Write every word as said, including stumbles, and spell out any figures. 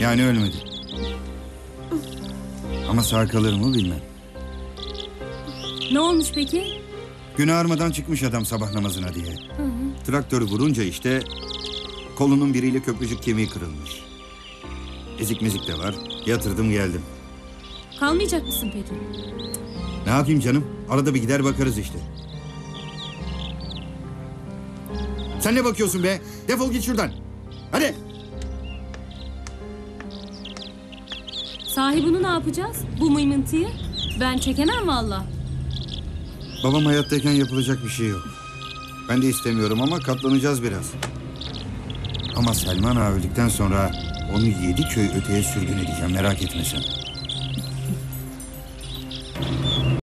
Yani ölmedi. Ama sağ kalır mı bilmem. Ne olmuş peki? Gün ağarmadan çıkmış adam sabah namazına diye. Hı hı. Traktörü vurunca işte kolunun biriyle köprücük kemiği kırılmış. Ezik mezik de var. Yatırdım geldim. Kalmayacak mısın peki? Ne yapayım canım? Arada bir gider bakarız işte. Sen ne bakıyorsun be? Defol git şuradan. Hadi. Sahi bunu ne yapacağız? Bu mıymıntıyı? Ben çekemem valla. Babam hayattayken yapılacak bir şey yok. Ben de istemiyorum ama katlanacağız biraz. Ama Selman ağa öldükten sonra onu yedi köy öteye sürgün edeceğim, merak etme sen.